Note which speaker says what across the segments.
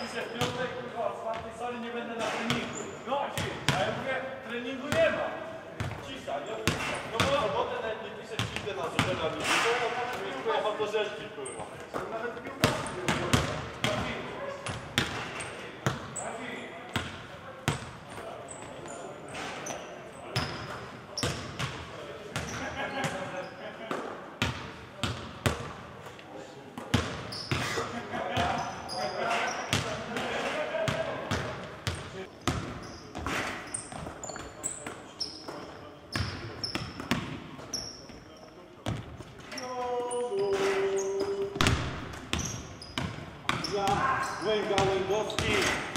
Speaker 1: piszę w piątek, kurwa, w czwartej sali nie będę na treningu. No, a ja mówię, treningu nie ma. Cisza, nie? No bo w sobotę nawet nie piszę cisę na zupę na dół. To jest pojechał do rzeczki, kurwa. Nawet Łęga Łęgowski.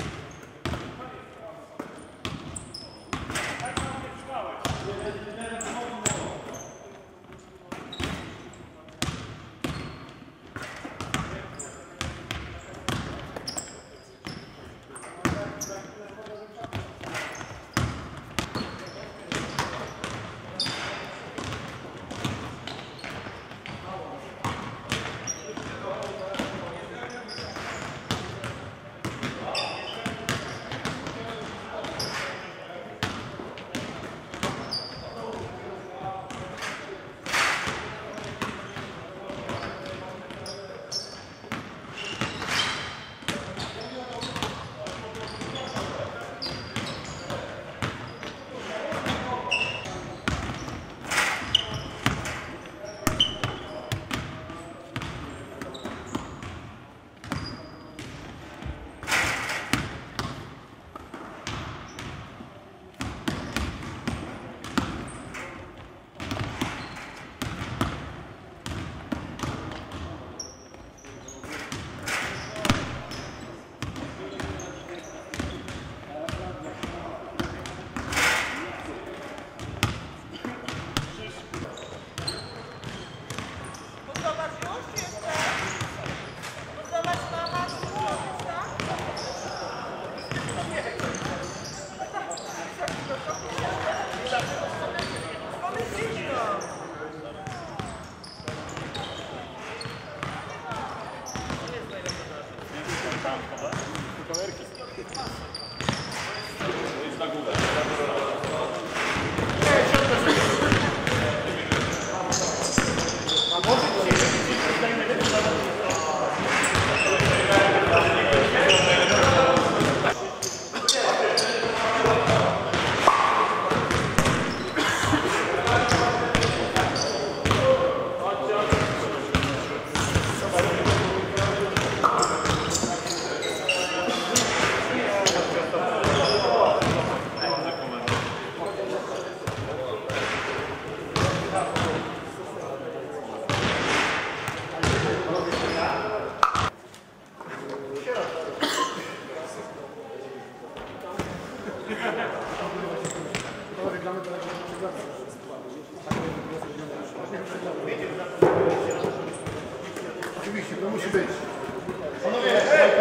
Speaker 1: Oczywiście, to musi być. Panowie,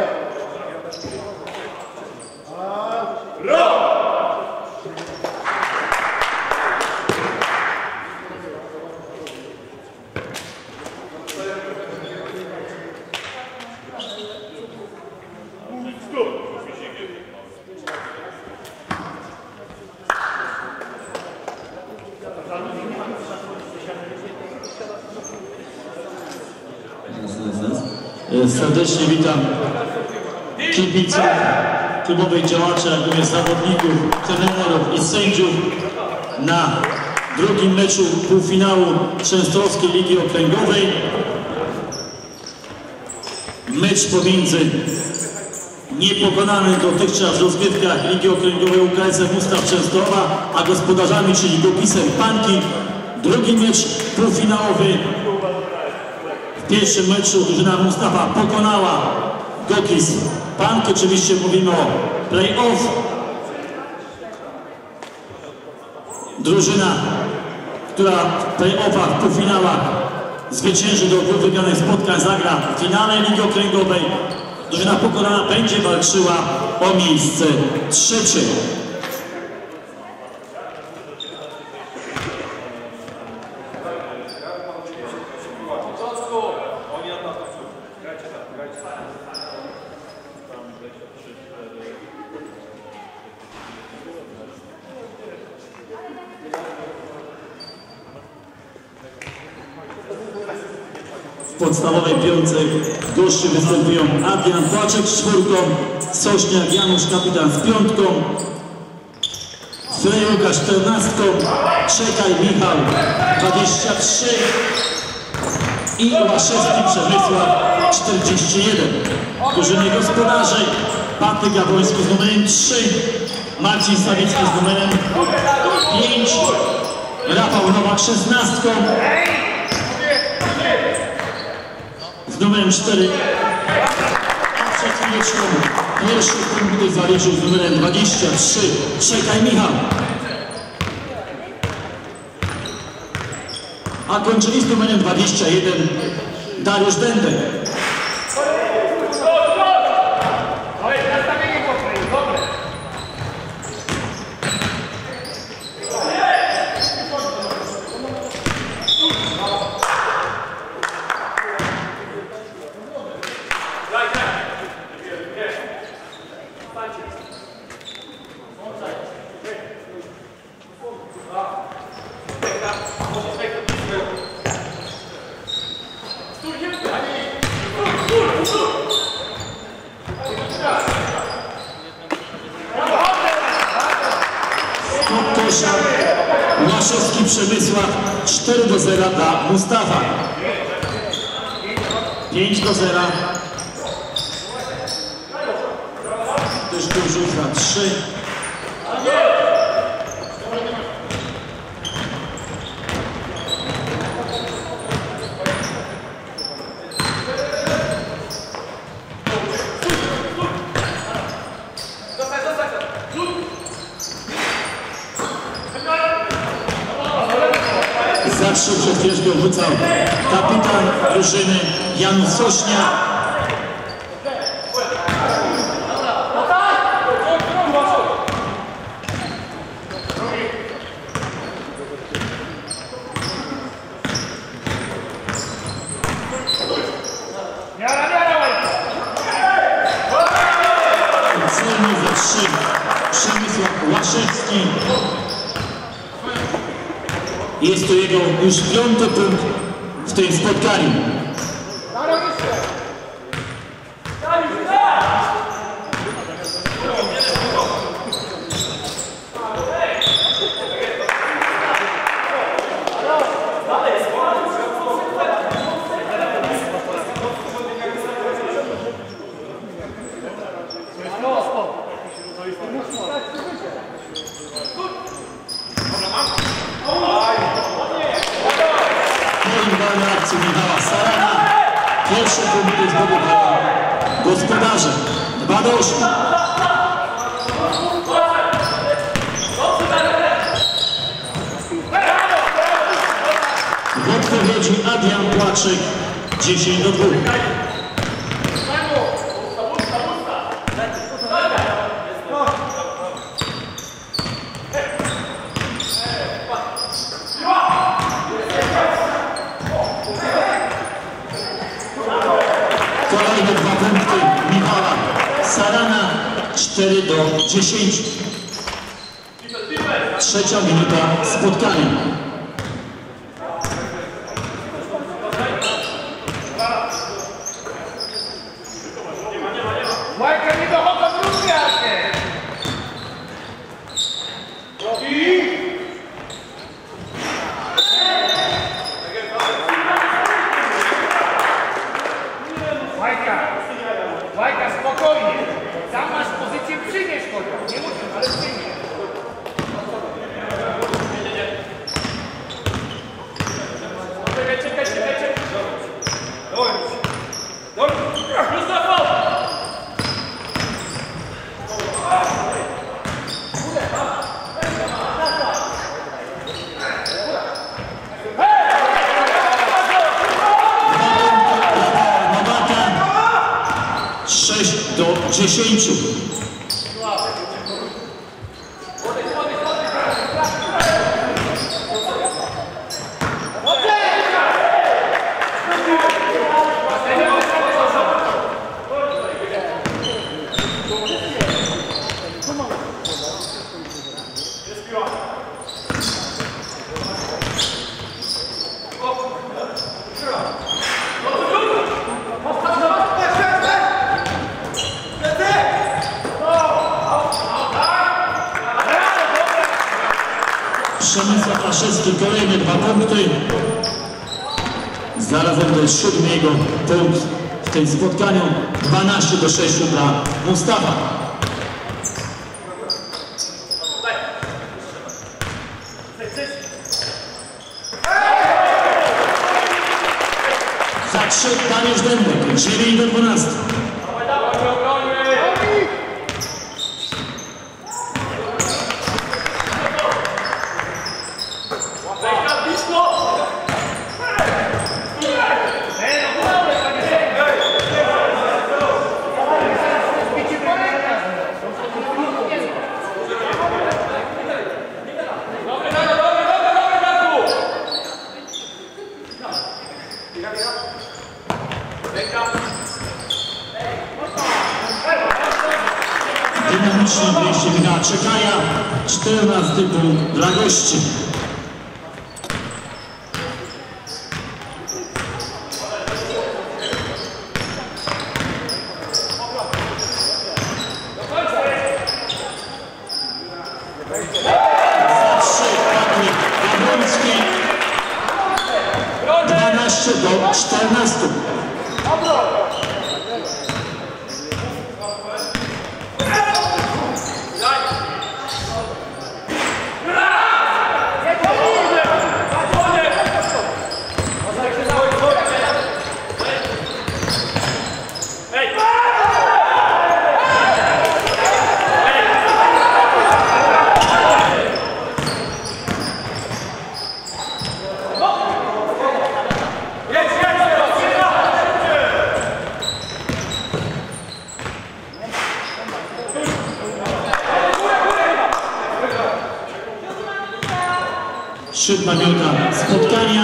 Speaker 2: serdecznie witam kibiców, klubowych działaczy, jak również zawodników, trenerów i sędziów na drugim meczu półfinału Częstochowskiej Ligi Okręgowej. Mecz pomiędzy niepokonanym dotychczas w rozgrywkach Ligi Okręgowej UKS-em Mustaw Częstochowa, a gospodarzami, czyli Gokisem Panki. Drugi mecz półfinałowy. W pierwszym meczu drużyna Mustafa pokonała Gokis Panki. Oczywiście mówimy o play-off. Drużyna, która w play-offach, w półfinałach zwycięży do dwóch wygranych spotkań, zagra w finale Ligi Okręgowej. Drużyna pokonana będzie walczyła o miejsce trzecie.
Speaker 1: Grajcie tak.
Speaker 2: podstawowej piątce goście występują Adrian Płaczek z 4, Sośniak Janusz kapitan z 5, Frejuka 14, Czekaj Michał 23 i Łaszewski Przemysław 41. W drużynie gospodarzy Patryk Gawroński z numerem 3, Marcin Sawicki z numerem 5, Rafał Nowak 16, z numerem 4, przed chwileczką pierwszy punkt zaliczył z numerem 23, Czekaj Michał. A kończyli z numerem 21, Dariusz Dębek. Łaszewski Przemysław 4-0 dla Mustafa. 5-0. Też tu rzuca 3. Zaczął przed chwilą rzucał kapitan drużyny Jan Sośniak. Celnie za 3 Przemysław Łaszewski. Jest to jego już 5. punkt w tym spotkaniu. Akcji Michała Sarana. Pierwszy punkt jest zdobywa gospodarze. 2-8. W odpowiedzi Adrian Płaczek 10-2. Kolejne 2 punkty Michała Sarana 4-10. Trzecia minuta spotkania.
Speaker 3: Wajka, spokojnie. Tam masz pozycję, przynieś kogo. Nie muszę, ale przynieś. Czekaj.
Speaker 2: Do 10.
Speaker 1: No
Speaker 2: Przemysław Aszewski, kolejne 2 punkty. Zarazem to jest 7. jego punkt w tym spotkaniu. 12-6 dla Mustafa. Za 3 Dariusz Dębek, 9-12. Dynamicznie wejście Michała Czekaja, 14 punkt dla gości. Za 3 Patryk Gawroński, 12-14. Siódma minuta spotkania.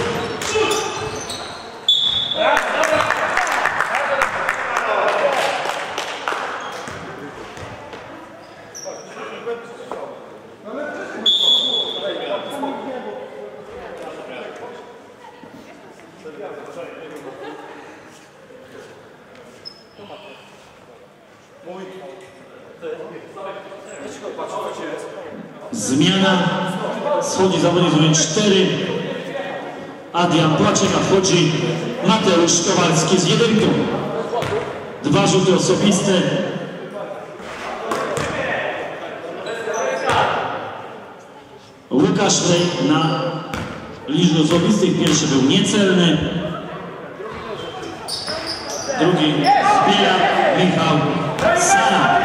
Speaker 2: Zmiana. Schodzi zawodnik numer 4. Adrian Płaczek, a wchodzi Mateusz Kowalski z 1. 2 rzuty osobiste. Łukasz Lej na liczbie osobistych. Pierwszy był niecelny. Drugi zbiera Michał Sara.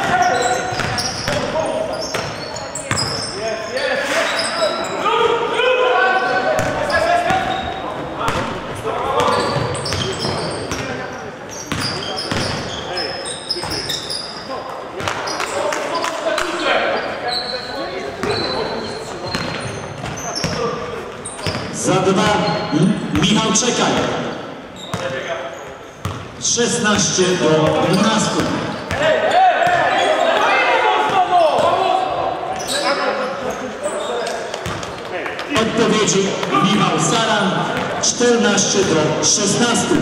Speaker 2: Za 2 Michał Czekaj. 16-12. Odpowiedzi Michał Sara. 14-16.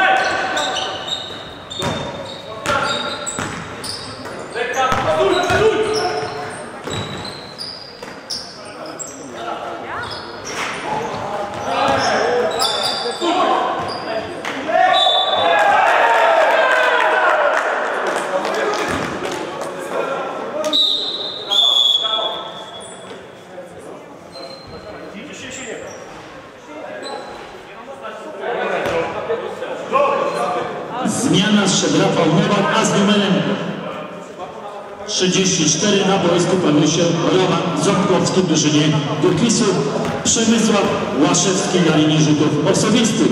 Speaker 2: Zmiana zszedł Rafał Nowak, a z numerem 34 na boisku pojawił się Roman Ząbkowski w drużynie Dukisu. Przemysław Łaszewski na linii rzutów osobistych.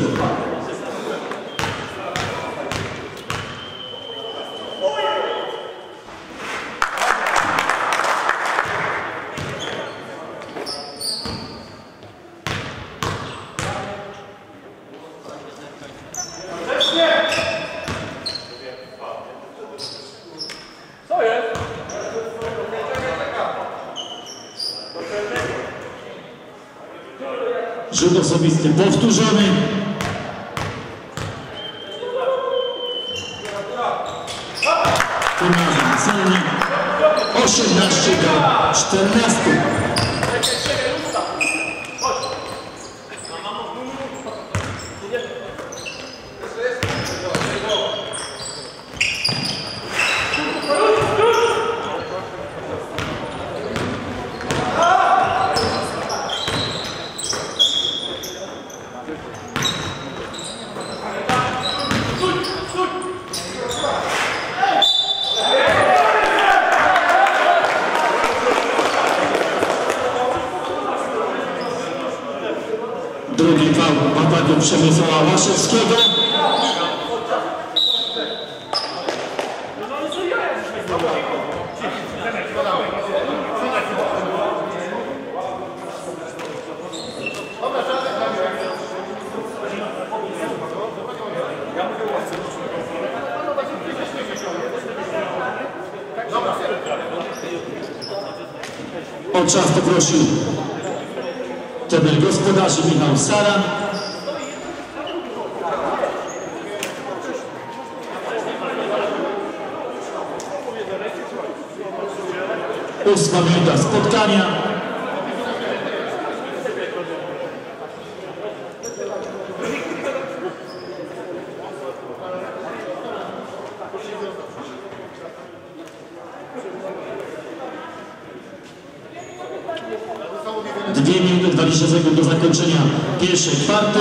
Speaker 2: Rzut osobisty powtórzony. Tym razem celny. 18-14. Przemysława Łaszewskiego. O czas poprosił trener gospodarzy Michał Sara. Ósma minuta spotkania. Dwie minuty 20 sekund do zakończenia pierwszej kwarty.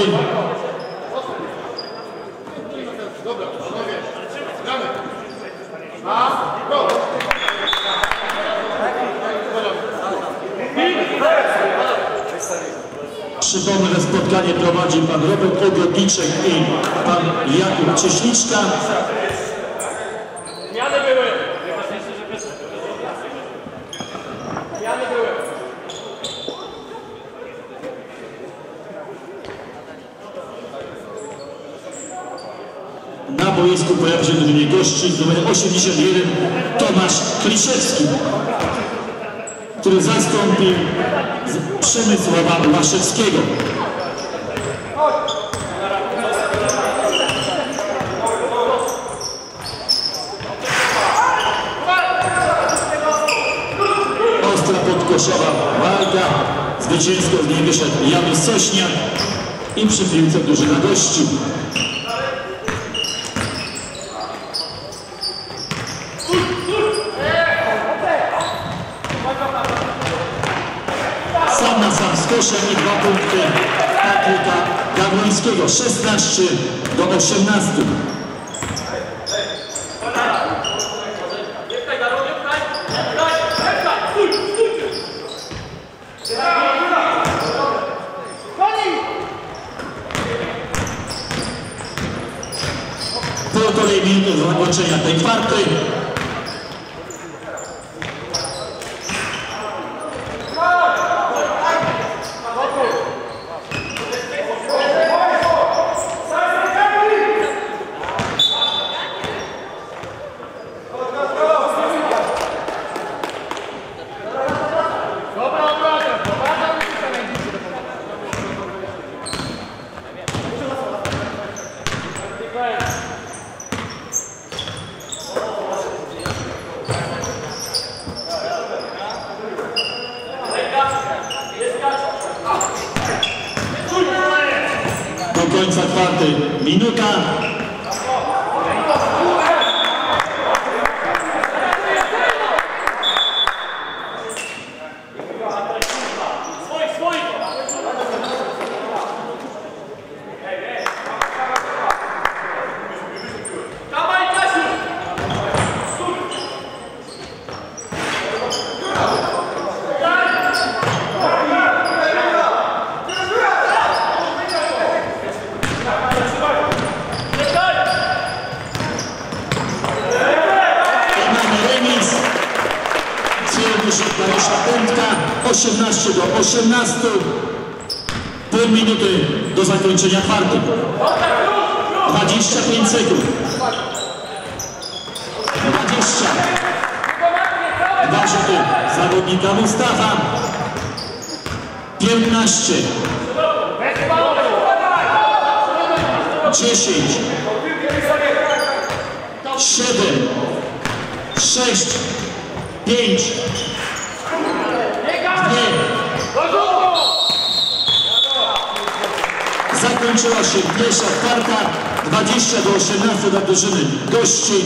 Speaker 2: Przypomnę, że spotkanie prowadzi pan Robert Ogodniczek i pan Jakub Cieśliczka.
Speaker 1: Zmiany były. Zmiany były.
Speaker 2: Na boisku pojawia się drużynie gości z numerem 81 Tomasz Kliszewski, który zastąpił Przemysława Łaszewskiego. Ostra podkoszowa walka. Zwycięsko z niej wyszedł Janusz Sośniak i przy piłce drużyna gości. Sam na sam z koszem i 2 punkty Patryka Gawrońskiego. 16 do 18. Półtorej minuty do zakończenia tej kwarty. Do końca kwarty minuta. Piątka, 18 do 18. Pół minuty do zakończenia kwarty. 25 sekund. 20. 2 rzuty zawodnika Mustafa. 15. 10. 7. 6. 5. Zakończyła się pierwsza kwarta, 20 do 18 dla drużyny gości.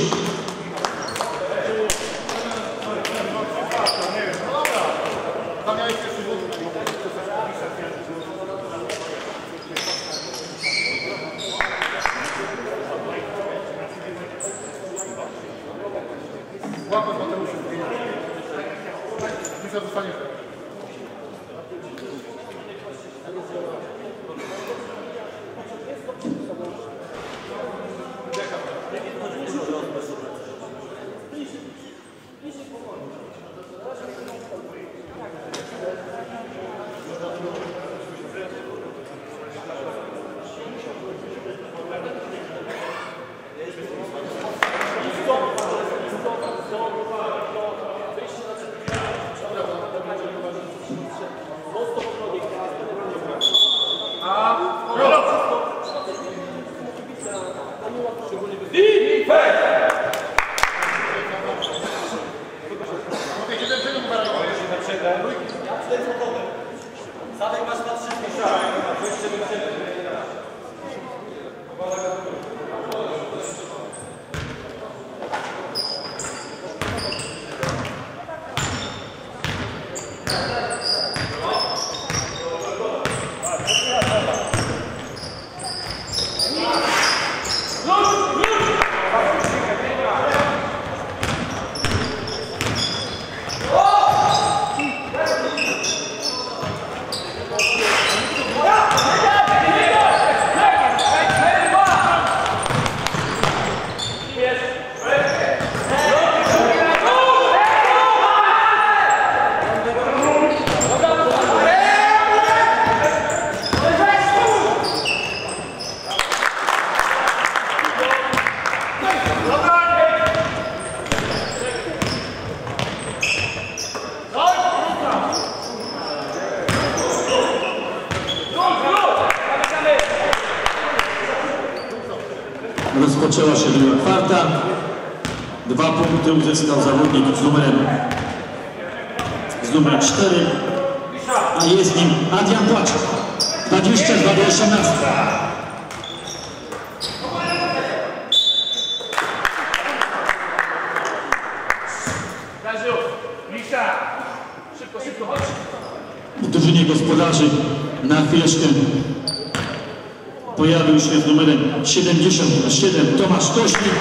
Speaker 2: Rozpoczęła się druga kwarta. 2 punkty uzyskał zawodnik z numerem 4, a jest nim Adrian Płaczek. 22 do 18. W drużynie gospodarzy na chwileczkę pojawił się z numerem 77 Tomasz Kośnik.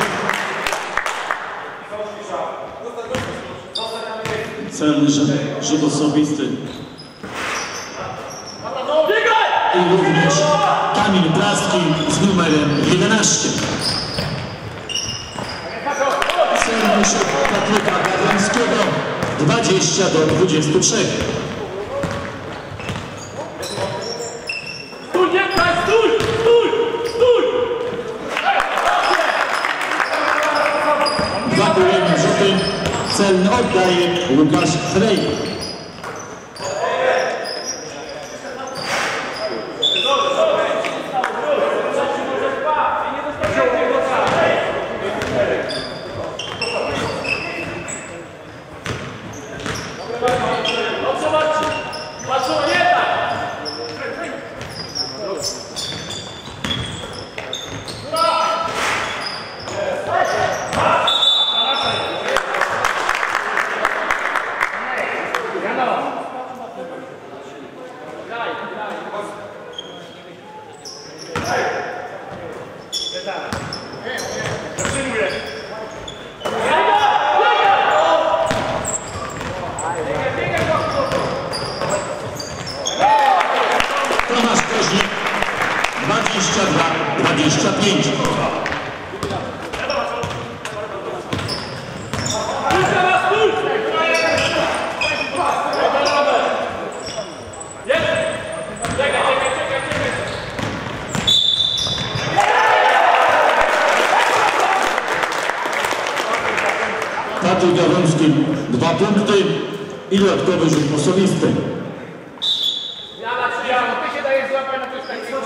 Speaker 2: Celny rzut osobisty. I również Kamil Plaski z numerem 11. Celny rzut Patryka Gawrońskiego 20 do 23. Dwa kolejne rzuty. Celny oddaje Łukasz Frej. Tomasz Koźnik 22-25. Patryk Gawroński 2 punkty i dodatkowy rzut osobisty.
Speaker 3: Ty się dajesz złapać na coś takiego.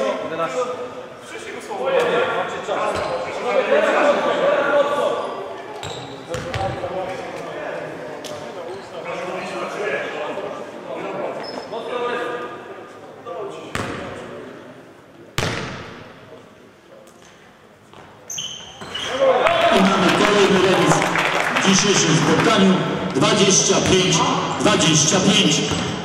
Speaker 2: I mamy kolejny remis w dzisiejszym spotkaniu 25-25.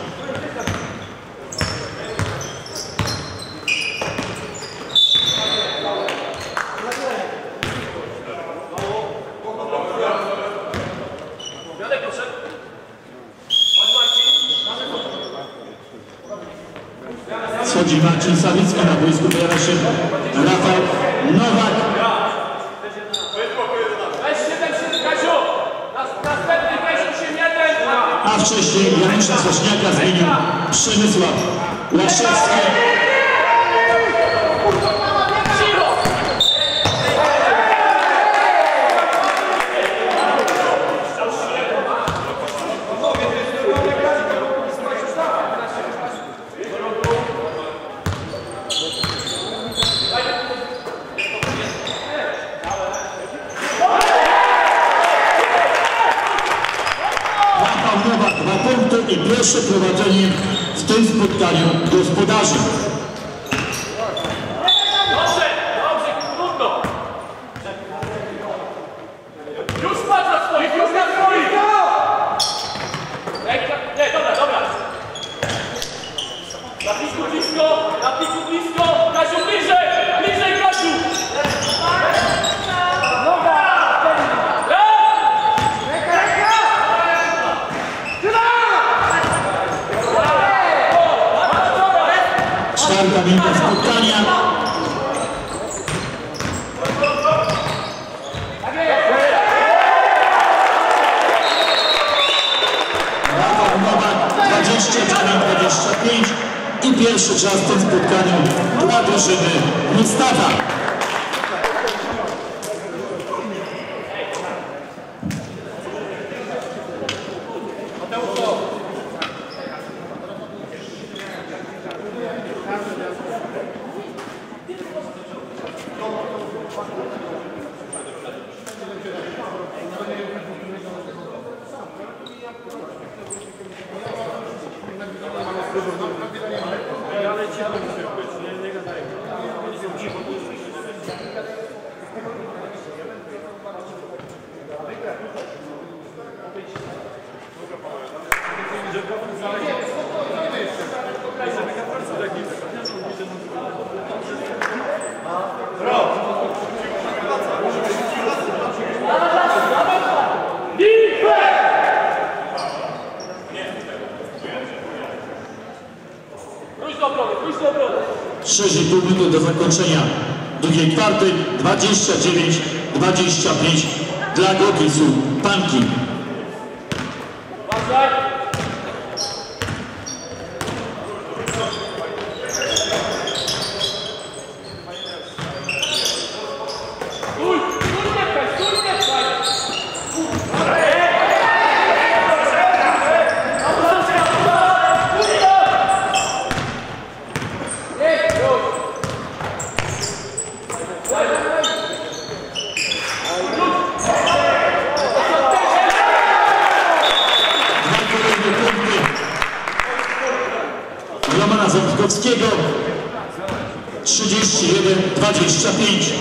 Speaker 2: Schodzi Marcin Sawicki, na boisku pojawia się Rafał Nowak. A wcześniej Janusza Sośniaka zmienił Przemysław Łaszewski. Nowak 2 punkty i pierwsze prowadzenie w tym spotkaniu gospodarzy.
Speaker 1: Już patrz na swoich, już na swoich! Nie, dobra. Na pisku blisko, Kasiu bliżej, Kasiu!
Speaker 2: Czwarta minuta spotkania. Rafał Nowak 29-25 i pierwszy czas w tym spotkaniu dla drużyny Mustafa. 6,5 minuty do zakończenia drugiej kwarty. 29-25 dla Gokisu Panki. Romana Ząbkowskiego 31-25.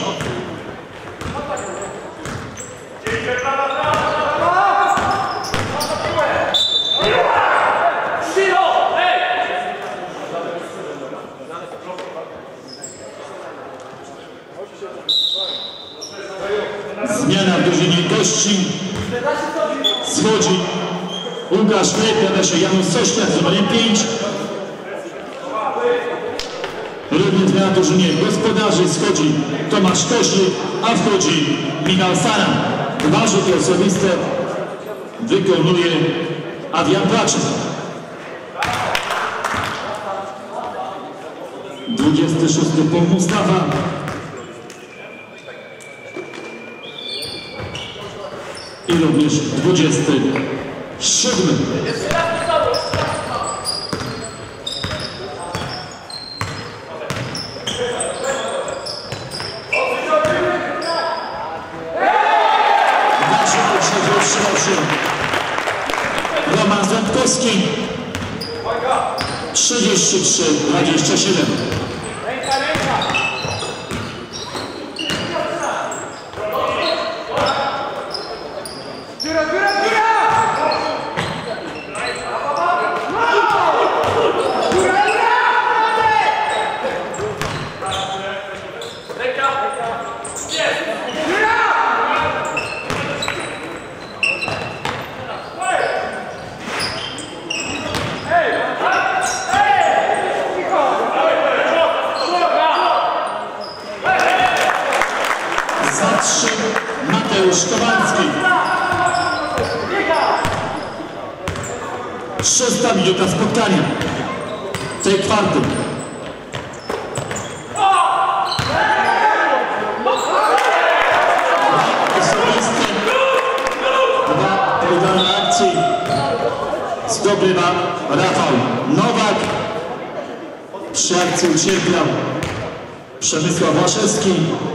Speaker 2: Zmiana w drużynie gości. Schodzi Łukasz Lek, pojawia się Janusz Sośniak z numerem 5. Również zmiana w drużynie gospodarzy. Schodzi Tomasz Koślik, a wchodzi Michał Fara. Dwa rzuty osobiste wykonuje Adrian Płaczek. 26 punkt Mustafa. I również 27. Roman Ząbkowski 33-27. Mateusz Kowalski. 6. minuta spotkania tej kwarty. Osobiste. Dwa udane akcji. Zdobywa Rafał Nowak. Przy akcji ucierpiał Przemysław Łaszewski.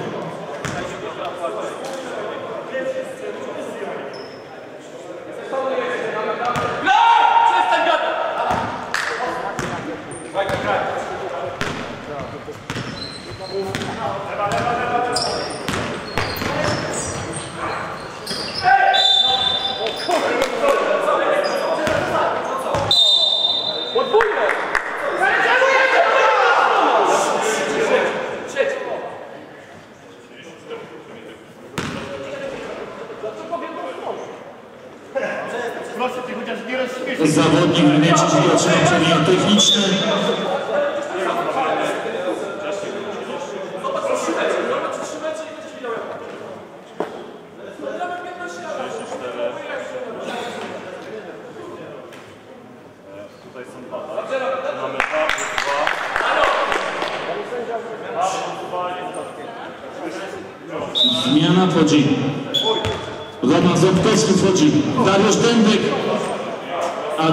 Speaker 2: Zawodnik wymiecić otrzymanie techniczne.
Speaker 1: Tutaj są dwa, tak? Mamy 2 plus 2.
Speaker 2: Zmiana wchodzi. Roman Ząbkowski wchodzi. Dariusz Dębek. A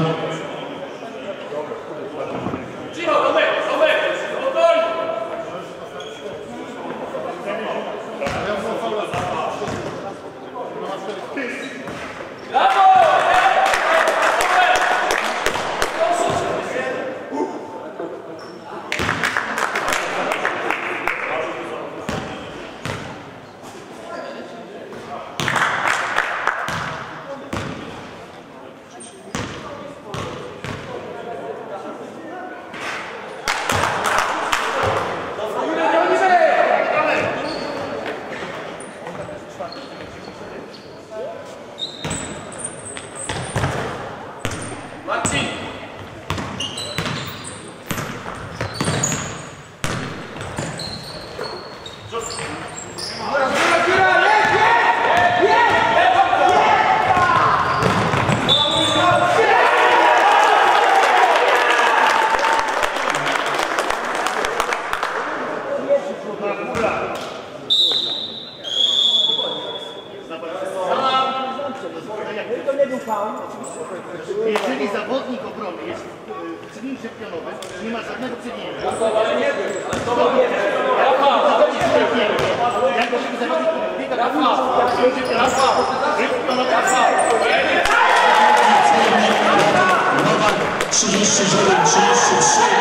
Speaker 3: Jeżeli zawodnik obrony jest w treningu czempionowym, nie ma żadnego przewinienia. Jak może zawodnik biega na
Speaker 2: Nowak 39-33.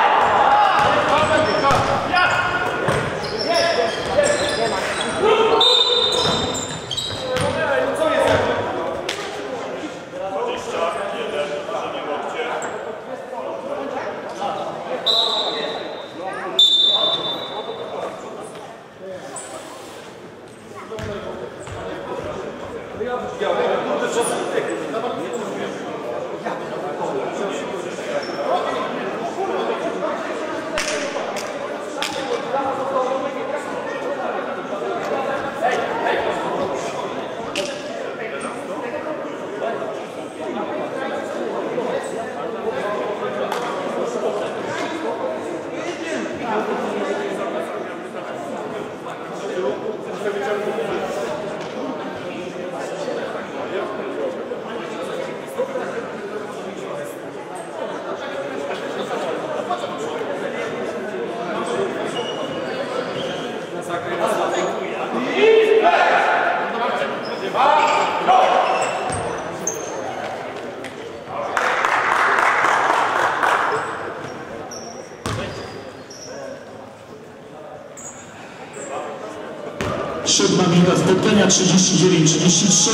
Speaker 2: Siódma minuta spotkania, 39-33.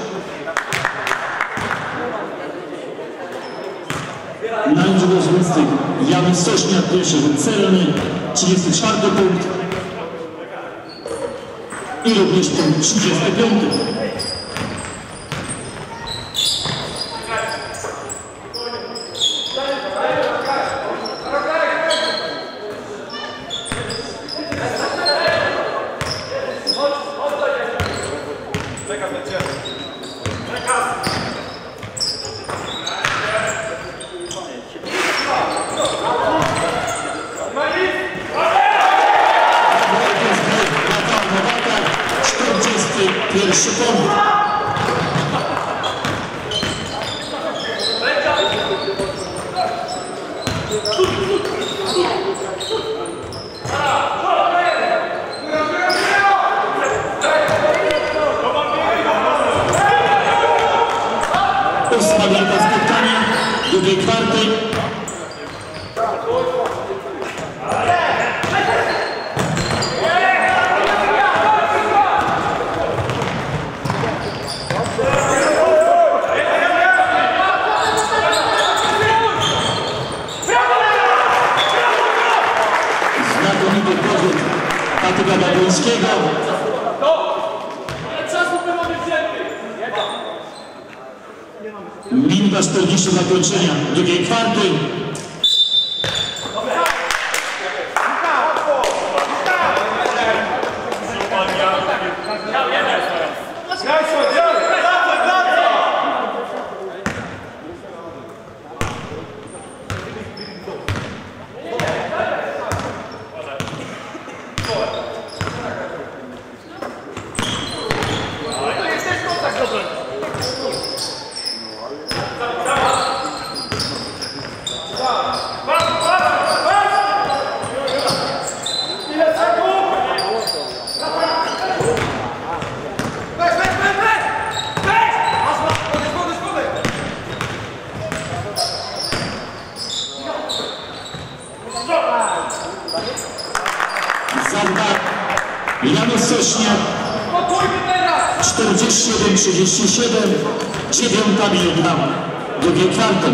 Speaker 2: Na liczbę rozgrywcy Jan Sośniak, pierwszy rzut celny, 34 punkt i również punkt 35. Pierwszy punkt. Ósma minuta spotkania, drugiej kwarty. Patyka Bagońskiego. Minuta 40 zakończenia drugiej kwarty. Jan Sośniak 41-37, 9 minuta drugiej kwarty.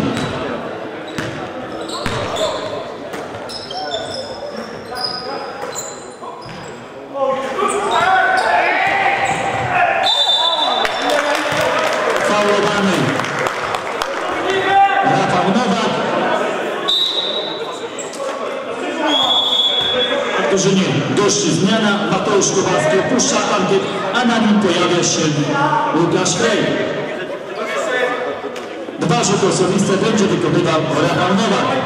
Speaker 2: Faulowany Rafał Nowak. W drużynie gości zmiana, Mateusz Kowalski opuszcza parkiet, a na nim pojawia się Łukasz Frej. Dwa rzuty osobiste będzie wykonywał Rafał Nowak.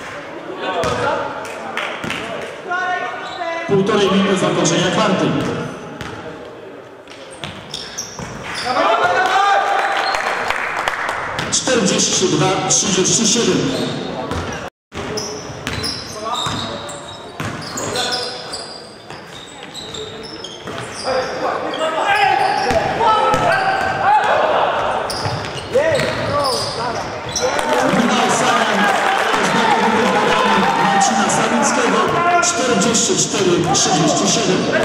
Speaker 2: Półtorej minuty zakończenia kwarty. 42-37. Marcina Sawickiego 44-37.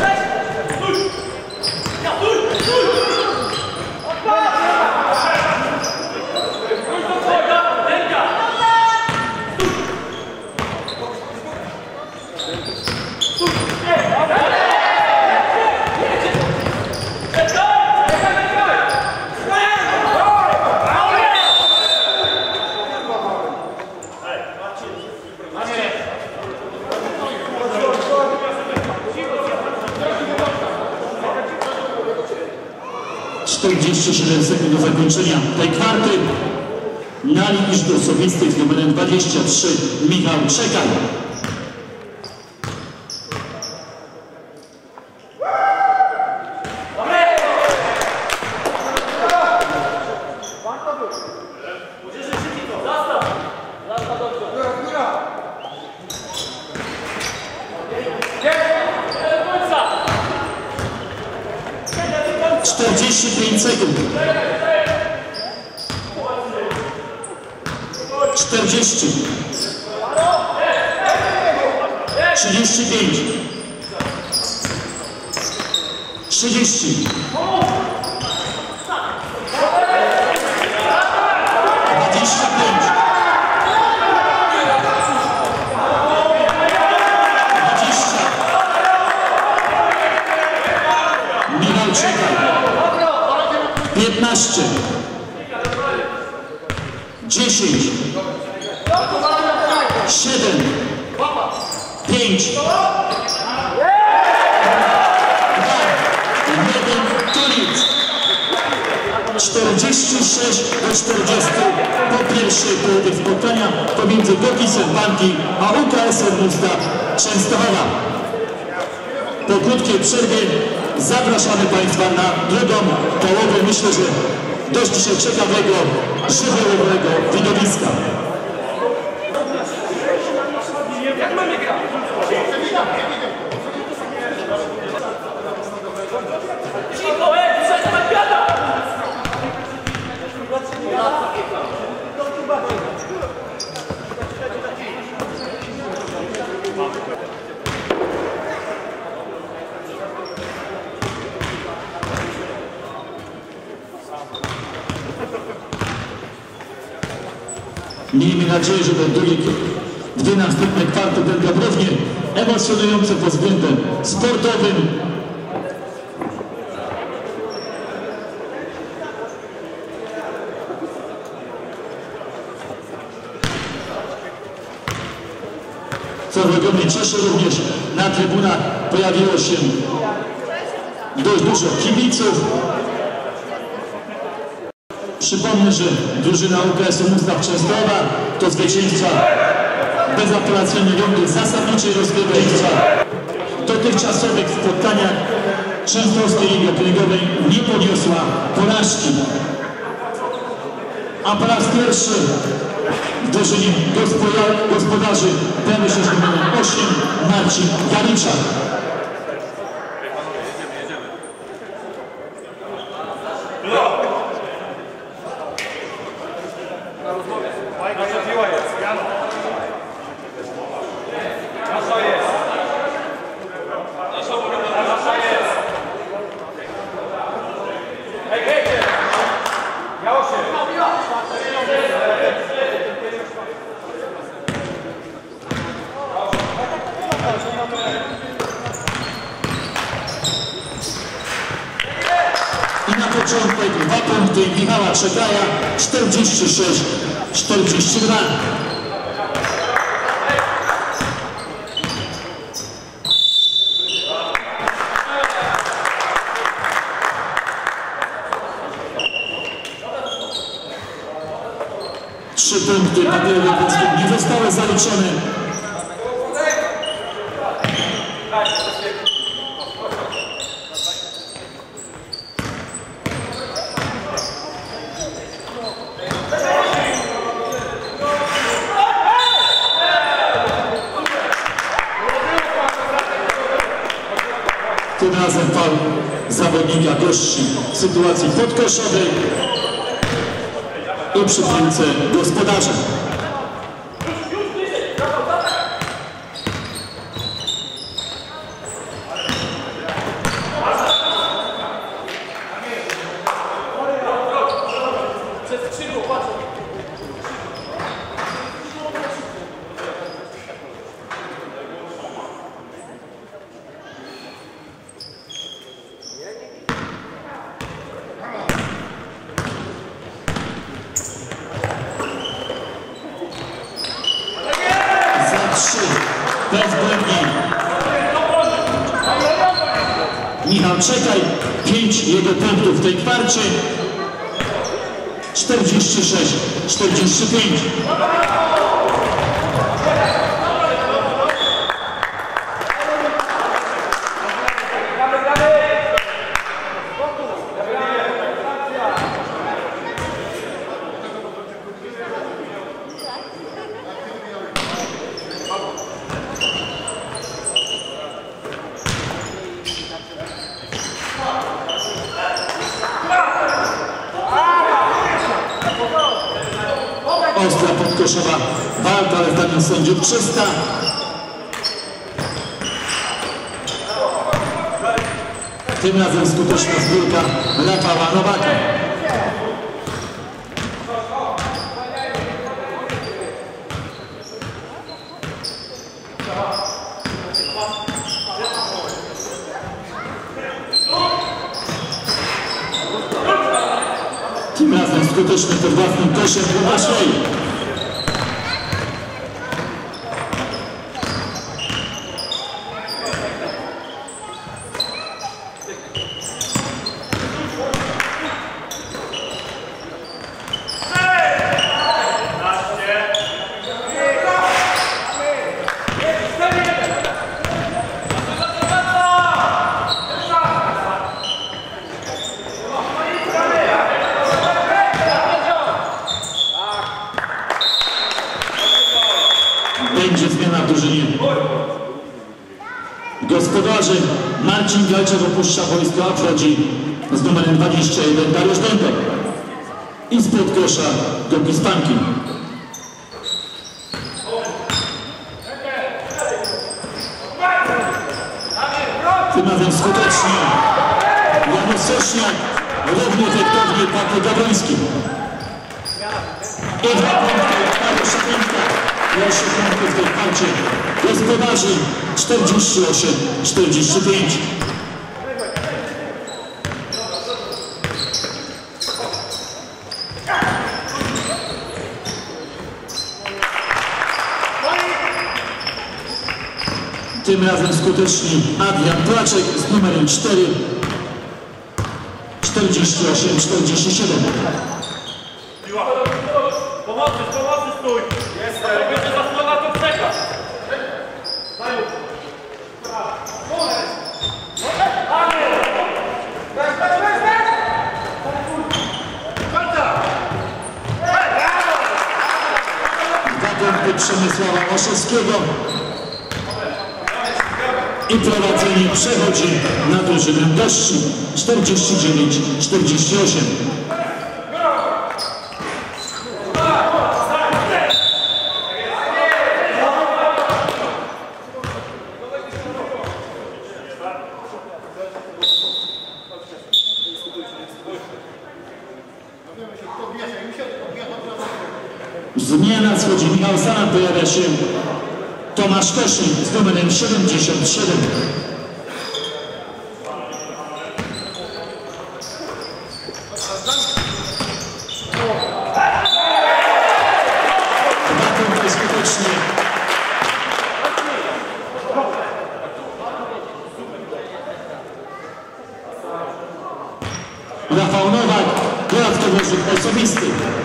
Speaker 2: Sekund do zakończenia tej kwarty. Na linii sztuk osobistych z numerem 23 Michał Czekaj. Sekund. 40. 35. 30. 15, 10, 7, 5, 2, 1, koniec. 46 do 40 po pierwszej połowie spotkania pomiędzy Gokisem Banki a UKS-em Mustar Częstochowa. Po krótkiej przerwie zapraszamy Państwa na drugą połowę, myślę, że dość dzisiaj ciekawego, żywiołowego widowiska.
Speaker 1: Jak mamy grać?
Speaker 2: Miejmy nadzieję, że ten dwie następne kwarty będą równie emocjonujące pod względem sportowym. Co ogromnie cieszy, również na trybunach pojawiło się dość dużo kibiców. Przypomnę, że drużyna UKS-u Mustar Częstochowa to zwycięstwa bezapelacyjnej rundy zasadniczej rozgrywki. W dotychczasowych spotkaniach Częstochowskiej Ligi Okręgowej nie poniosła porażki. A po raz pierwszy w drużynie gospodarzy pojawił się numerem 8 Marcin Jaliczak. Początek 2 punkty Michała Czekaja 46-42. Trzy punkty Paweł nie zostały zaliczone. zawodnika gości w sytuacji podkoszowej i przy piłce gospodarza. Bezbłędnie. Michał Czekaj, 5 jego punktów w tej kwarcie. 46-45. Ostra podkoszowa walka, ale zdaniem sędziów czysta. Tym razem skuteczna zbiórka Rafała Nowaka. Tym razem skuteczny pod własnym koszem Łukaszej. Będzie zmiana w drużynie. Gospodarzy Marcin Galczak opuszcza boisko, a wchodzi z numerem 21 Dariusz Dębek. I spod kosza do Pispanki. Tym razem skutecznie Janusz Sośniak, równie efektownie Patryk Gawroński. I 2 punkty Mariusza Dębka. Pierwszy punkt w tej kwarcie. Gospodarzy 48-45. Tym razem skuteczni Adrian Placzek z numerem 4. 48-47.
Speaker 1: Pomocy stój! Jest, będzie zasłona, to czeka!
Speaker 2: Dwa punkty Przemysława Oszewskiego. I prowadzenie przechodzi na drużynę gości 49-48. Zmiana schodzi Michał Zana, pojawia się Tomasz Koszyn z numerem 77. Dwa punkty skutecznie. Rafał Nowak, dodatkowy rzut osobisty.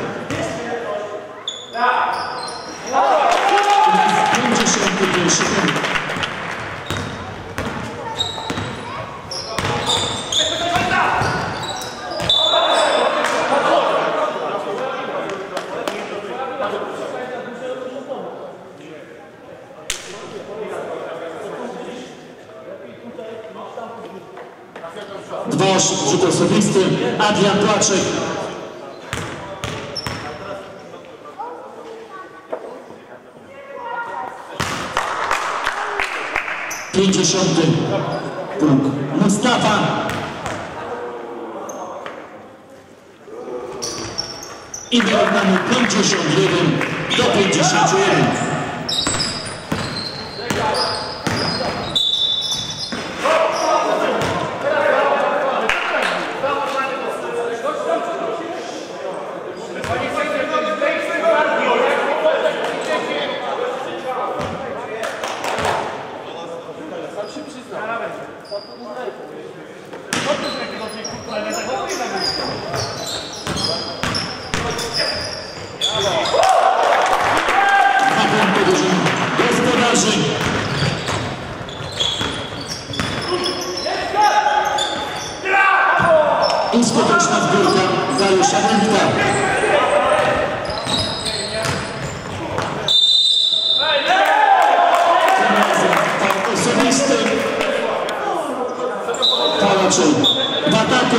Speaker 2: 51 punkt. Dwoż, rzut osobisty, Adrian Płaczek. Pięćdziesiąty punkt Mustafa. I wyrównamy 51-51. Gospodarzy. I skuteczna zbiórka Dariusza Wędka. Tym razem faul osobisty. Palaczej w ataku.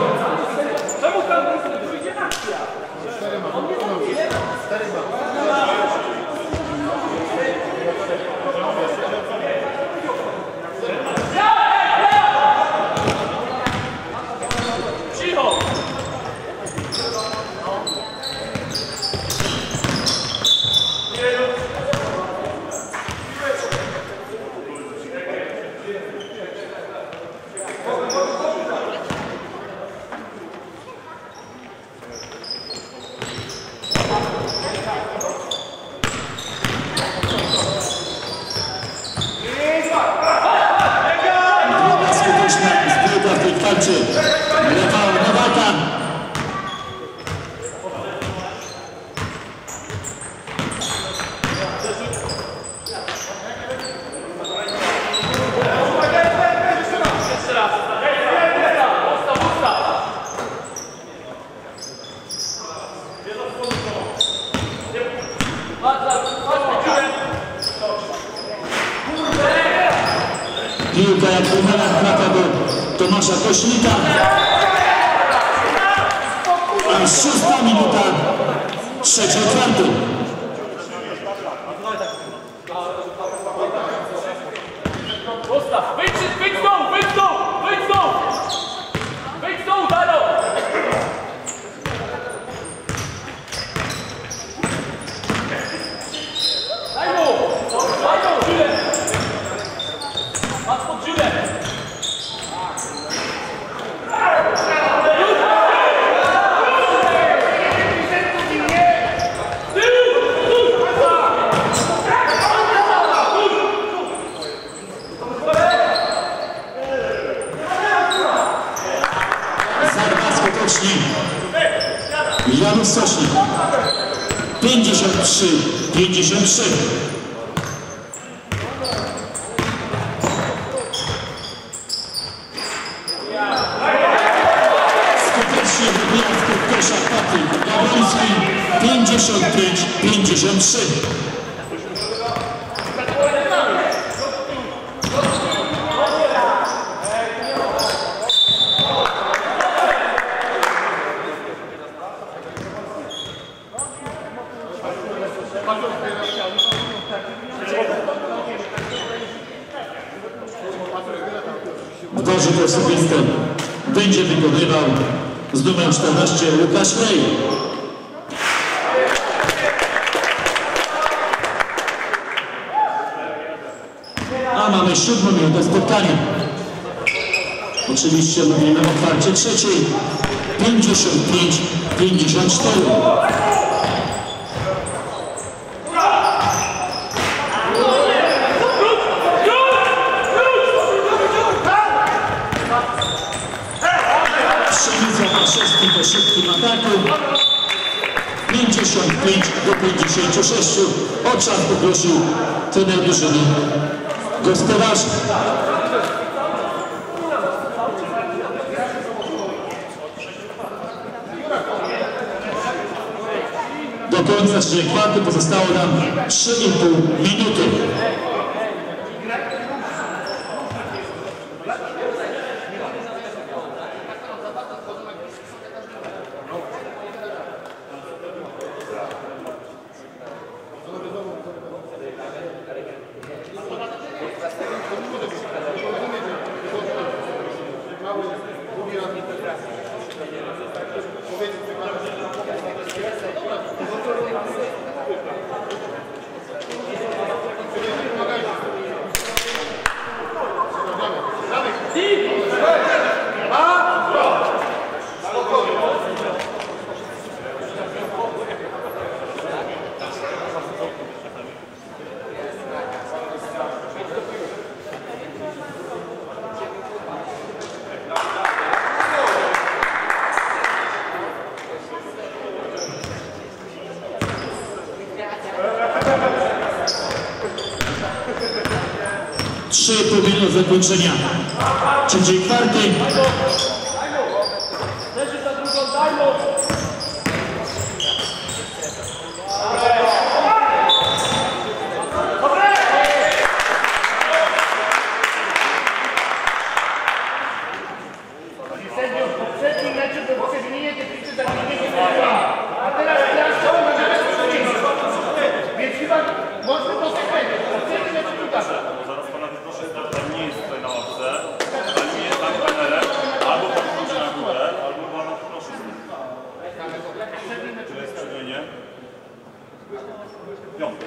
Speaker 2: Rafał Nowaka. Piłka jak bumerang trafia do Tomasza Koślika. A 6. minuta, 3/4.
Speaker 4: Gustav, wyjdź z dołu, wyjdź z dołu, wyjdź z dołu! Wyjdź z dołu, Dano! Daj mu! Dziurę! Patrz pod dziurę!
Speaker 2: Janusz Sośnik. 53-53. Skutecznie wybija w kosza Patryk Gawroński. 55-53. Dworzec osobisty będzie wykonywał z numerem 14 Łukasz Lej. A mamy 7. minutę spotkania. Oczywiście mówimy o kwarcie trzeciej. 55-54. Po szybkim ataku 55-56. O czas poprosił trener drużyny gospodarzy. Do końca trzeciej kwarty pozostało nam 3,5 minuty. 3,5 minuty zakończenia trzeciej kwarty.
Speaker 4: Leży za drugą, daj moc!
Speaker 3: Sędzią w poprzednim meczu to przewinienie te piłki za piłkę, a teraz klaszczą na więc chyba mocno konsekwentnie. W poprzednim meczu druga.
Speaker 1: Zaraz pana wyproszę, tam nie jest tutaj na ławce, tam nie jest tak trenerem, albo pan wchodzi na górę, albo pana proszę. To jest przewinienie. Piąty.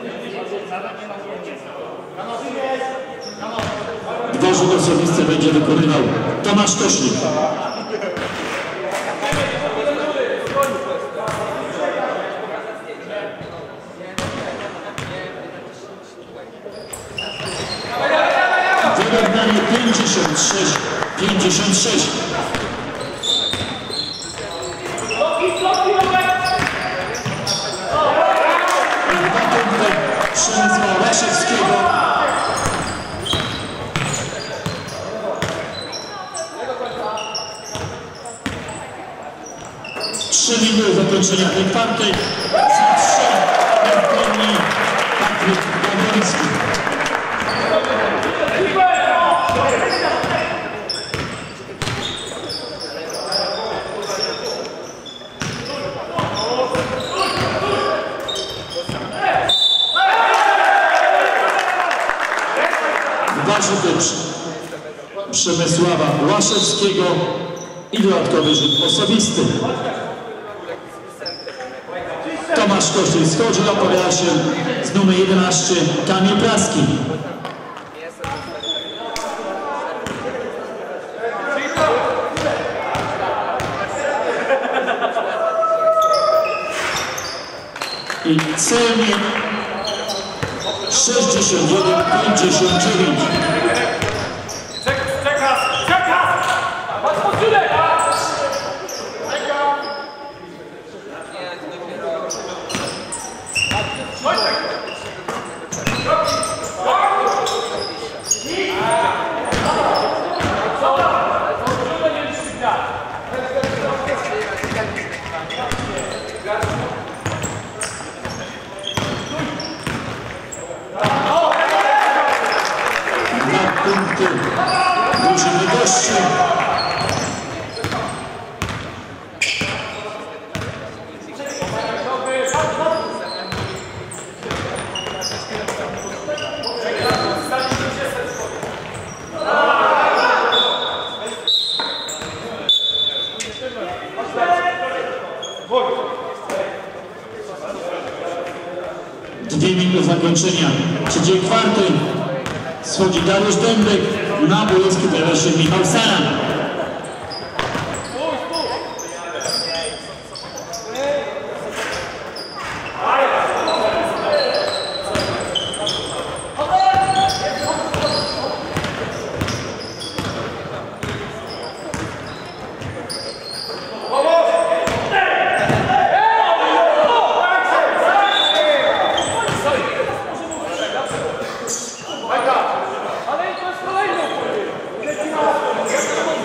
Speaker 2: Dwa rzuty osobiste będzie wykonywał Tomasz Koślik. Wyrównanie 56-56. I 2 punkty Przemysława Łaszewskiego. Minuty zakończenia tej kwarty. Za 3 bezbronny Patryk Gawroński. Dwa rzuty Przemysława Łaszewskiego i dodatkowy rzut osobisty. Tomasz Koślik schodzi, opowiada się z numer 11 Kamil Praski. I celnie 61-59. Drużyny gości. Dwie minuty zakończenia trzeciej kwarty. Schodzi Dariusz Dębek, na boisku pojawia się Michał Saran.
Speaker 4: Ale to jest kolejny!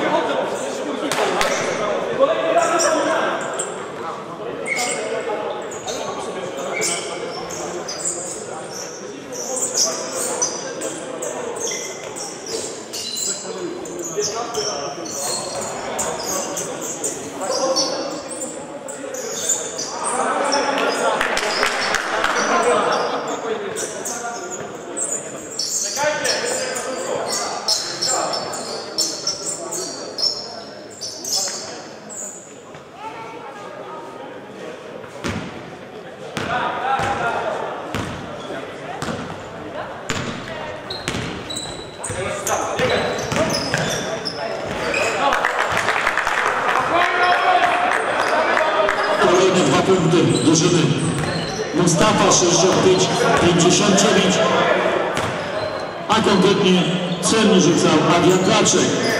Speaker 2: punkty drużyny Mustafa 65-59, a konkretnie celnie rzucał Adrian Klaczek.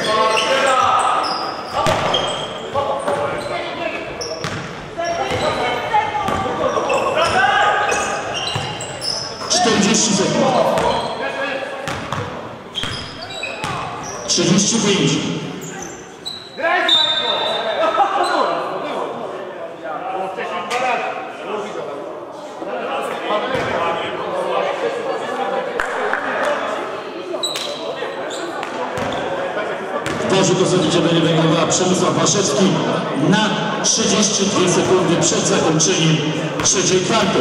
Speaker 2: 40 sekund. 35. W porze dosyć będzie węglowała Przemysław Waszewski na 32 sekundy przed zakończeniem trzeciej kwarty.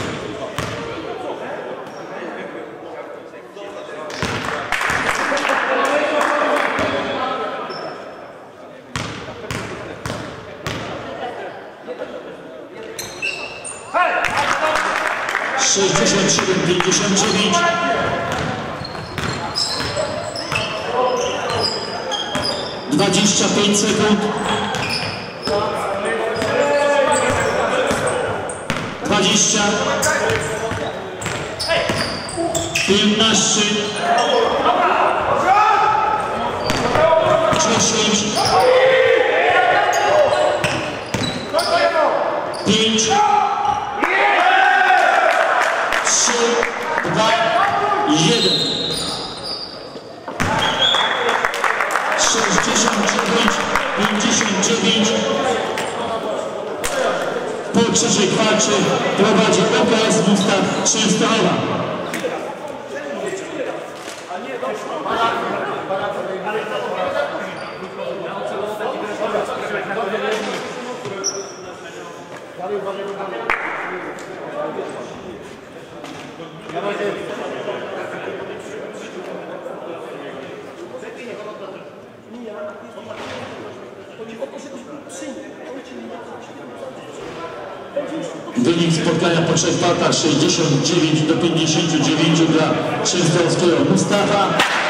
Speaker 2: Hey! 67-59. 25 sekund. 20. 15. 10. 5. 3, 2, 1. 69, 59. Po trzeciej kwarcie prowadzi OKS Mustaf Częstochowa. Wynik spotkania po trzech partach 69-59 dla częstochowskiego Mustafa.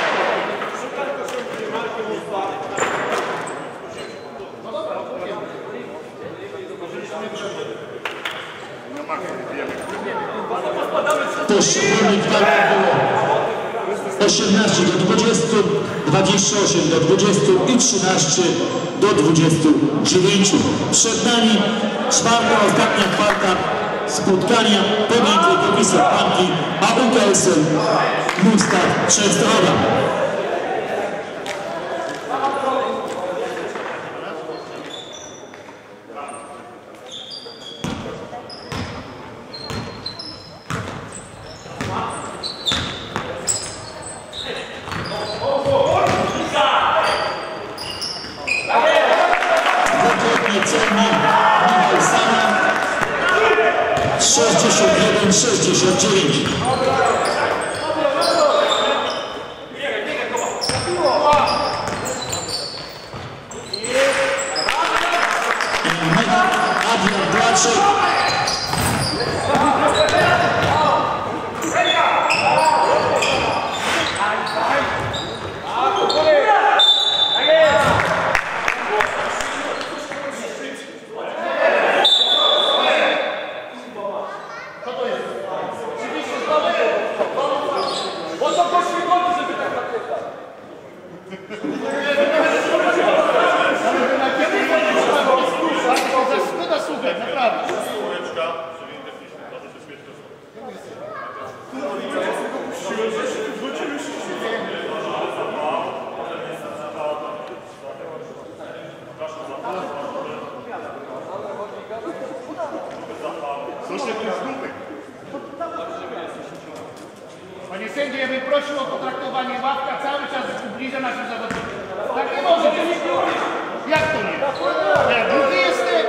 Speaker 2: Poszczególnych walk było 18 do 20, 28 do 20 i 13 do 29. Przed nami czwarta, ostatnia kwarta spotkania pomiędzy Gopisem Panki a UKS-em Mustaf Częstochowa. Celni Michał Sama 61-69. Adrian Klaczek.
Speaker 3: Panie sędzio, ja bym prosił o potraktowanie. Ławka cały czas zbliża naszych zawodników. Tak nie może być. Jak to nie? Ja drugi jestem.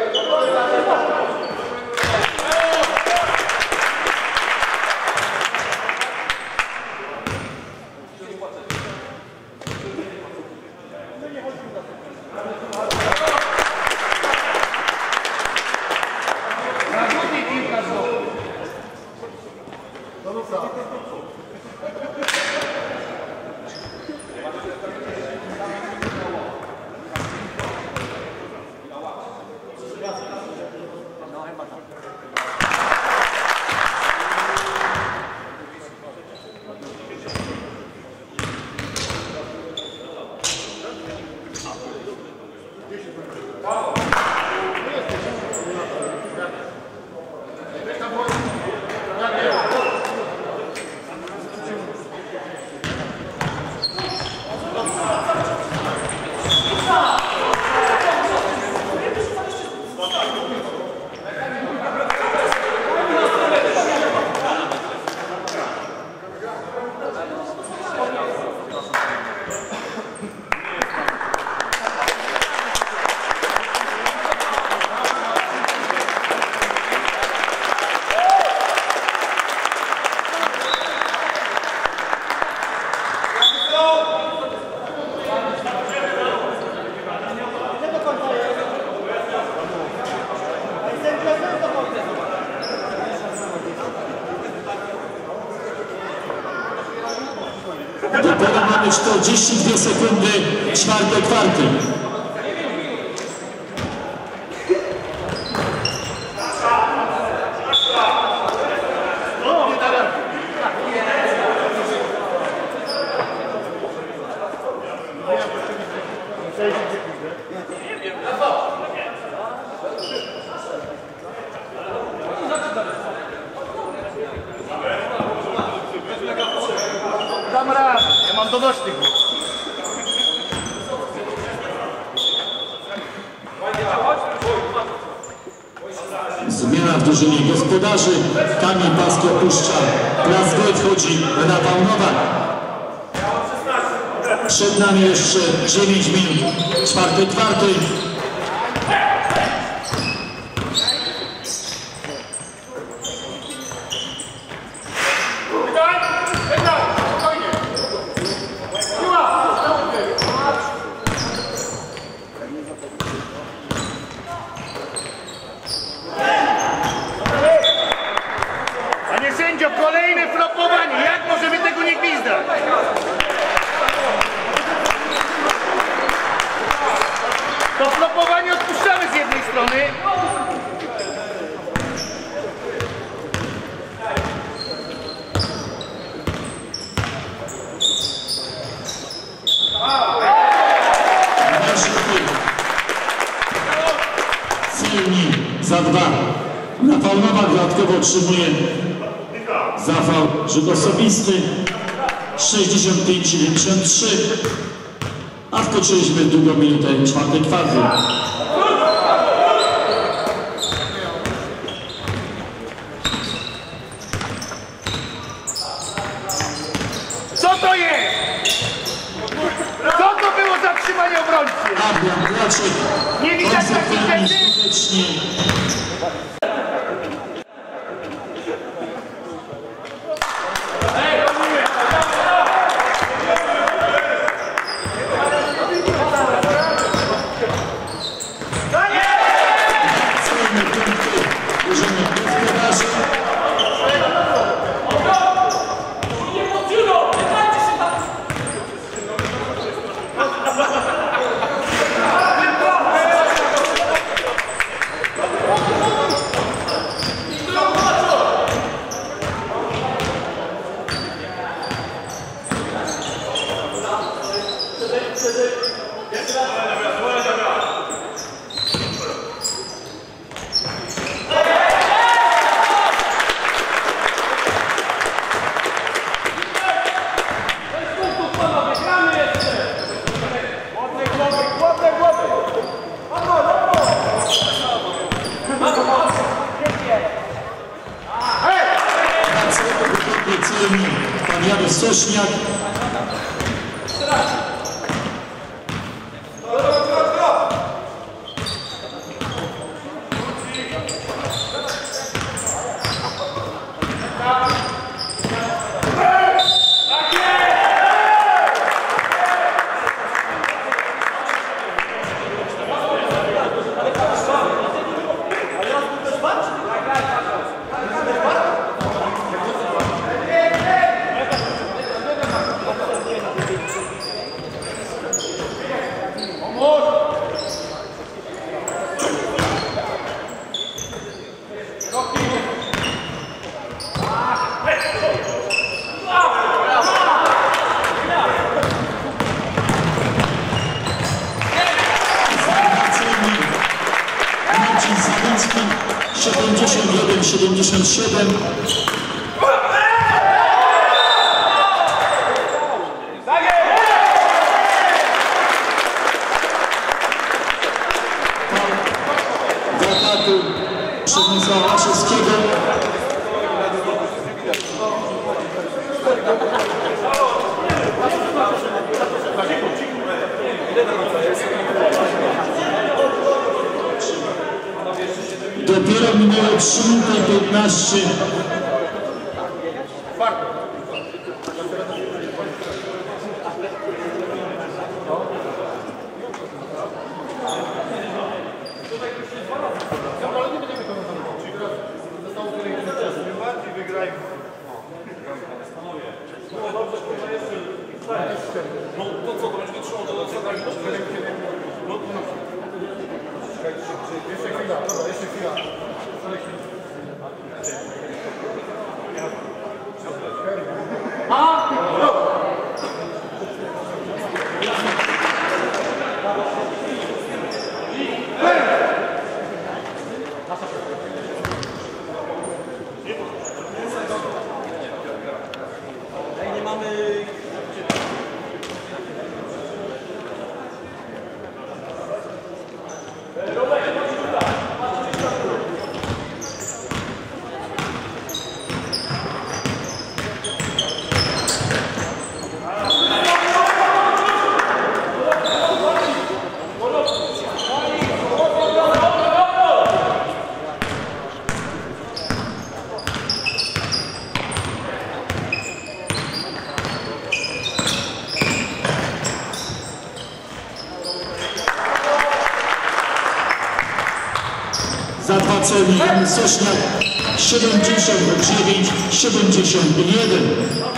Speaker 3: Zawodnik piłkarz znowu. No chyba tak.
Speaker 2: Dopiero mamy 42 sekundy, czwarte kwarty.
Speaker 3: Dam radę, ja mam donośnych.
Speaker 2: Zmiana w drużynie gospodarzy. Kamil Paski opuszcza plac gry, wchodzi Rafał Nowak. Przed nami jeszcze 9 minut, czwarte kwarty.
Speaker 3: Panie sędzio, kolejne flopowanie. Jak możemy tego nie gwizdać? To flopowanie odpuszczamy z jednej strony.
Speaker 2: Celni za 2. Rafał Nowak dodatkowo otrzymuje za faul rzut osobisty 65-73, a wkroczyliśmy w drugą minutę czwartej kwarty.
Speaker 3: Co to jest? Co to było za trzymanie obrońcy?
Speaker 2: Adrian Dlaczek
Speaker 3: Nie widać takich
Speaker 2: konsekwentnie,
Speaker 3: rzeczy?
Speaker 2: skutecznie. Celne punkty drużyny gospodarzy.
Speaker 4: Nie pod judo! Nie dajcie się tam!
Speaker 2: Celni pan Janusz Sośniak. 81-77. W ataku Przemysława Łaszewskiego. Dopiero minęło 3 minuty 15.
Speaker 1: No to co, to będzie trzymał to do
Speaker 3: Jeszcze chwila, dobra, jeszcze chwila.
Speaker 2: Za 2 celi Jan Sośniak 79-71.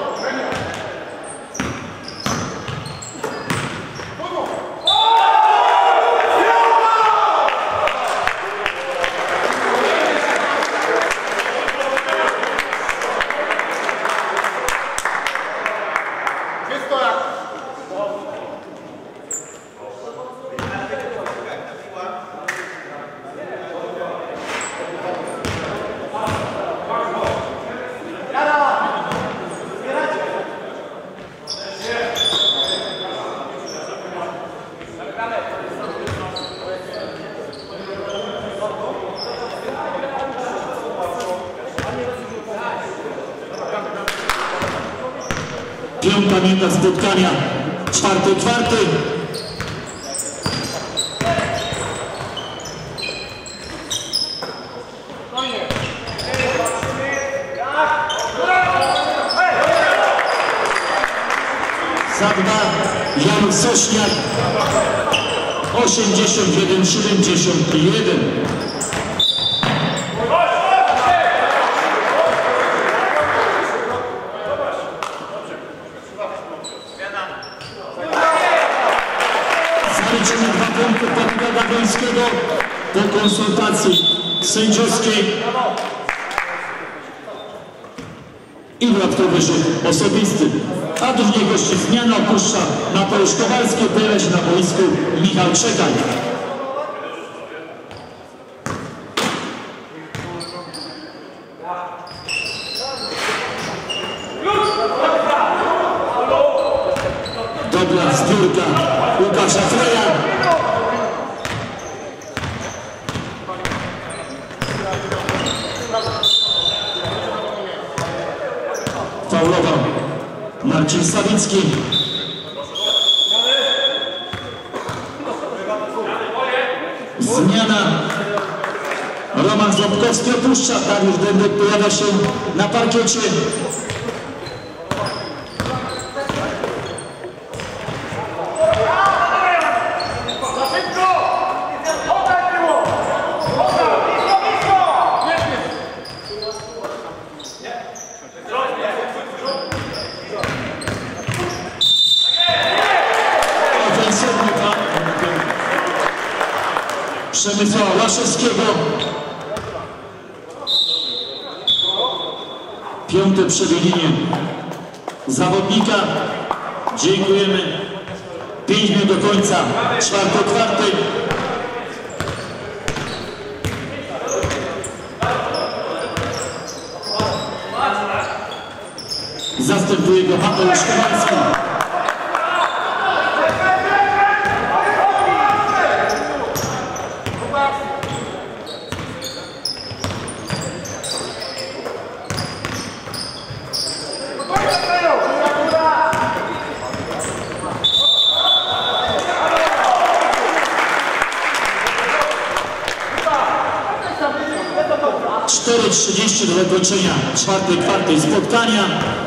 Speaker 2: Piąta minuta spotkania, czwarty. Za 2 Jan Sośniak 81-71. Zaliczone 2 punkty Pawła Gagońskiego po konsultacji sędziowskiej i dodatkowy rzut osobisty. A drugiej gości zmiana opuszcza Mateusz Kowalski, pojawia się na boisku Michał Czekaj. Dobra zbiórka Łukasza Freja. Faulował Marcin Sawicki. Zmiana. Roman Złobkowski opuszcza. Dariusz Dębek pojawia się na parkiecie. Przemysława Łaszewskiego. Piąte przebiegnienie zawodnika. Dziękujemy. 5 minut do końca czwarty. Mateusz Kowalski. Cztery 30 do zakończenia czwartej kwarty spotkania.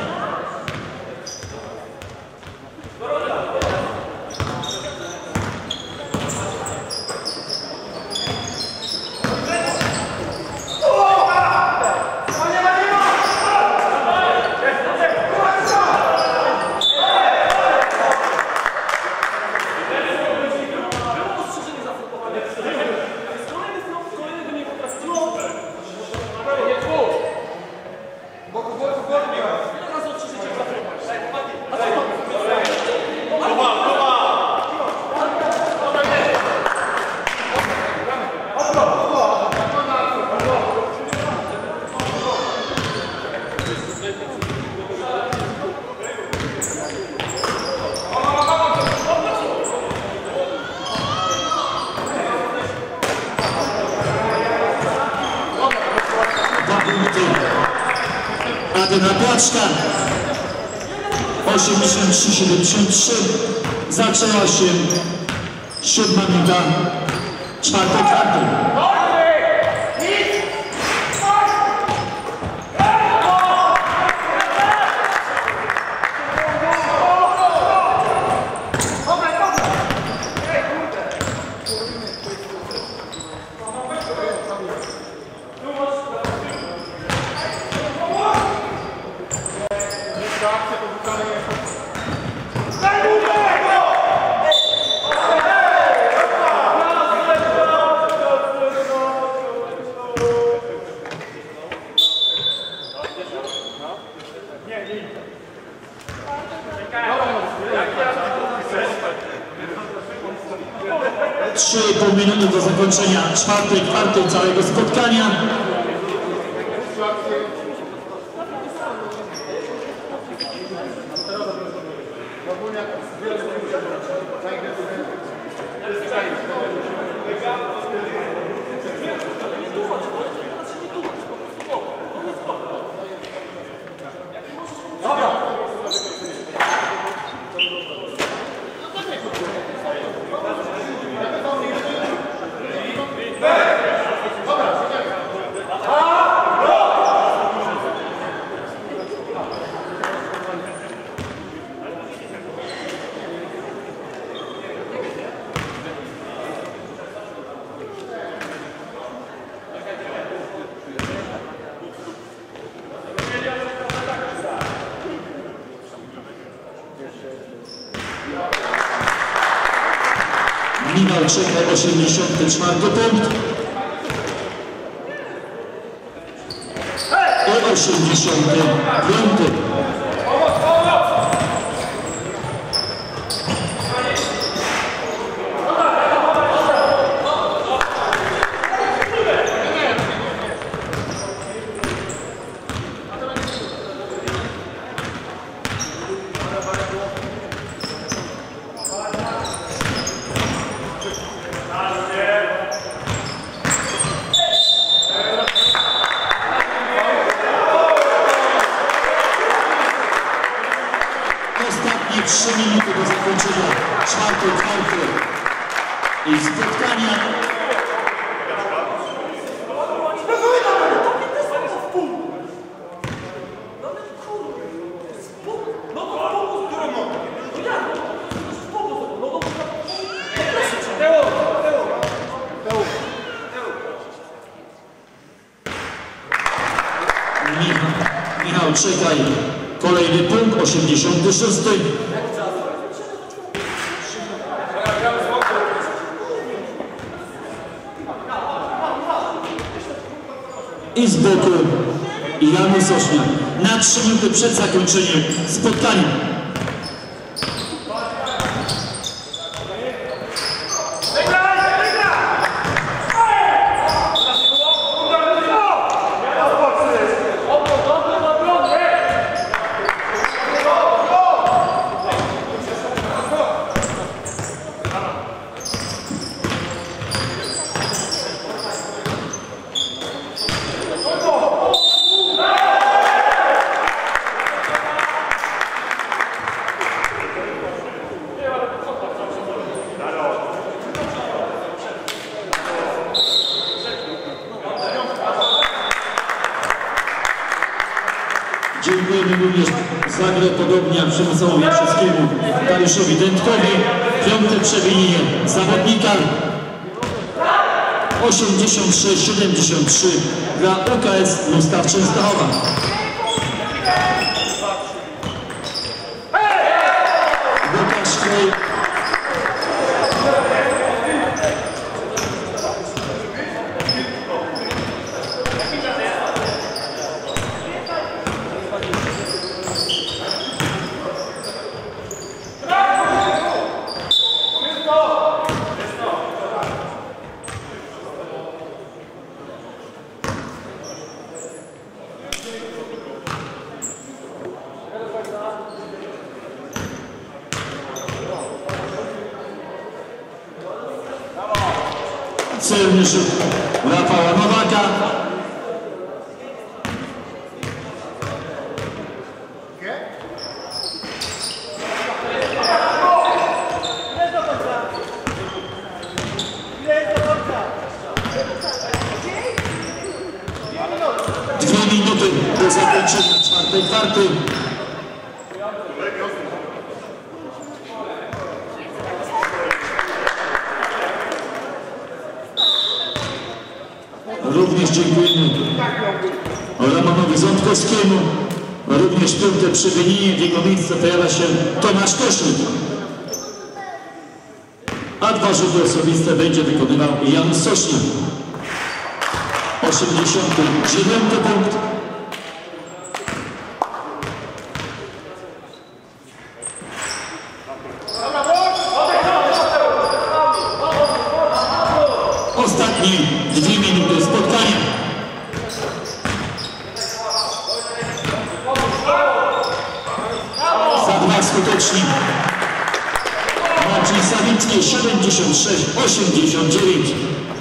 Speaker 2: Adrian Płaczka 83-73. Zaczęła się 7. minuta czwartej kwarty. Trzy i pół minuty do zakończenia czwartej kwarty całego spotkania. Michał czeka 84 punkt i 85. Ostatnie 3 minuty do zakończenia czwartej kwarty i spotkania. Michał, czekaj. Kolejny punkt, 86. I z boku Janusz Sośniak na 3 minuty przed zakończeniem spotkania. Dziękujemy również za grę podobnie jak Przemysłowi Jastrzębskiemu, Dariuszowi Dętkowi. 5. przewinienie zawodnika 86-73 dla UKS Mustaw Częstochowa. Łukasz Klej. Celny rzut Rafała Nowaka. Dwie minuty do zakończenia czwartej kwarty. Również dziękujemy Romanowi Ząbkowskiemu. Również 5. przewinienie, w jego miejsce pojawia się Tomasz Koszlik. A 2 rzuty osobiste będzie wykonywał Jan Sośniak. 89. punkt. Ostatnie 2 minuty spotkania. Za 2 skuteczni Maciej Sawicki 76-89.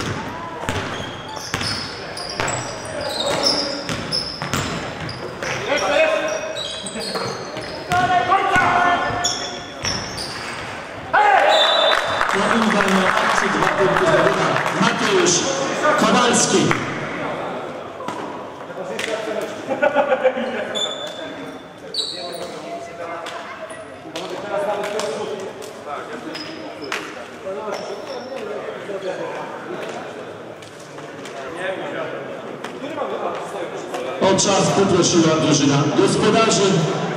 Speaker 2: Akcji 2 punkty zdobywa Mateusz Kowalski. O czas poprosiła drużyna gospodarzy.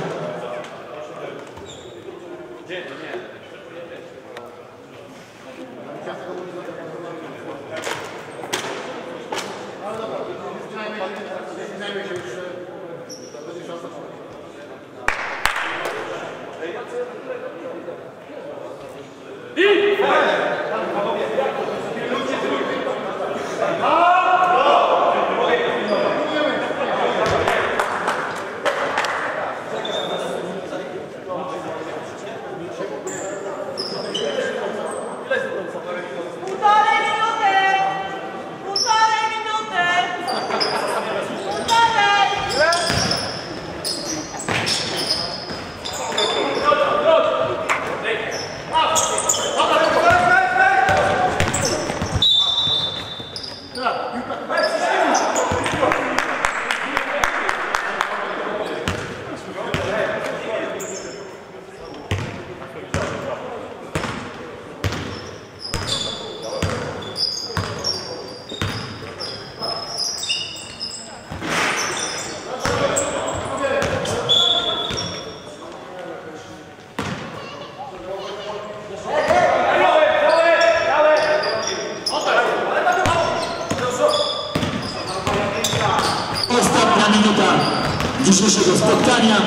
Speaker 2: Minuta dzisiejszego spotkania.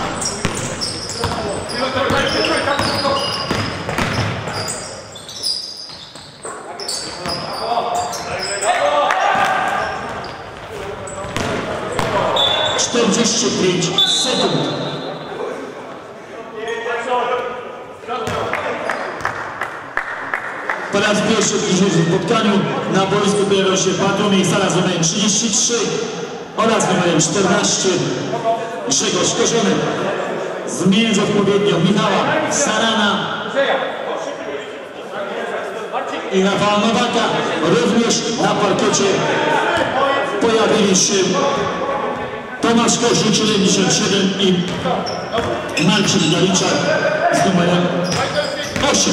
Speaker 2: sekund. Po raz pierwszy w dzisiejszym spotkaniu na boisku pojawił się Bartłomiej Sala z numerem 33 oraz numerem 14 Grzegorz Korzony. Zmieniając odpowiednio Michała Sarana i Rafała Nowaka. Również na parkiecie pojawili się Tomasz Kościół 77 i Marcin Galiczak z numerem 8.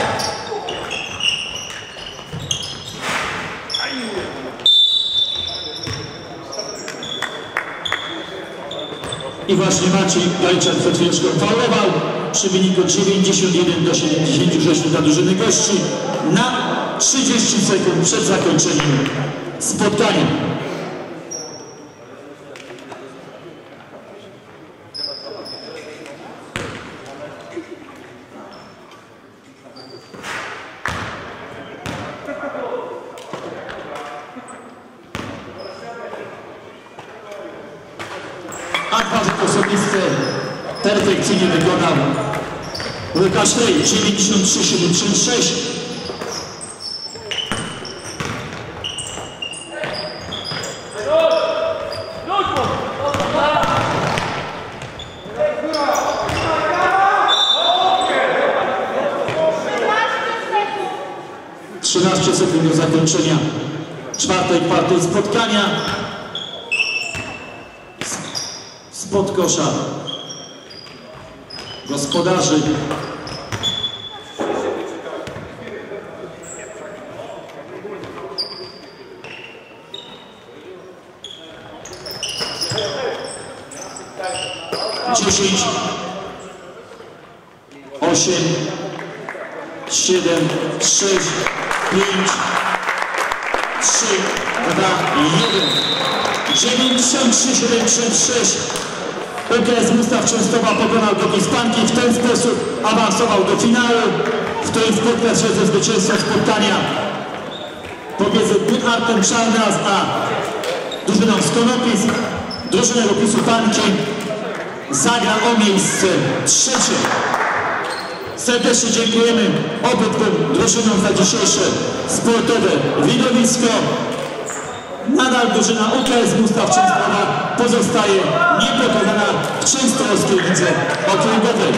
Speaker 2: I właśnie Maciej Galiczak przed chwileczką faulował przy wyniku 91-76 dla drużyny gości na 30 sekund przed zakończeniem spotkania. A dwa osobiste perfekcyjnie wykonał Łukasz Lej 93-76. Sekund do zakończenia czwartej kwarty spotkania. Spod kosza gospodarzy dziesięć, 8, 7, 6, 5, 3, 2, 1. 93-76. UKS Mustaw Częstochowa pokonał do Hiszpanki. W ten sposób awansował do finału, w którym spotka się ze zwycięzcą spotkania pomiędzy Artem Czarnas a drużyną z Konopis. Drużyna Ropisu Panki zagra o miejsce trzecie. Serdecznie dziękujemy obydwu drużynom za dzisiejsze sportowe widowisko. Nadal drużyna UKS Mustaw Częstochowa pozostaje niepokonana w częstochowskiej lidze okręgowej.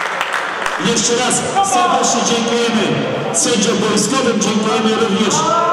Speaker 2: Jeszcze raz serdecznie dziękujemy sędziom wojskowym, dziękujemy również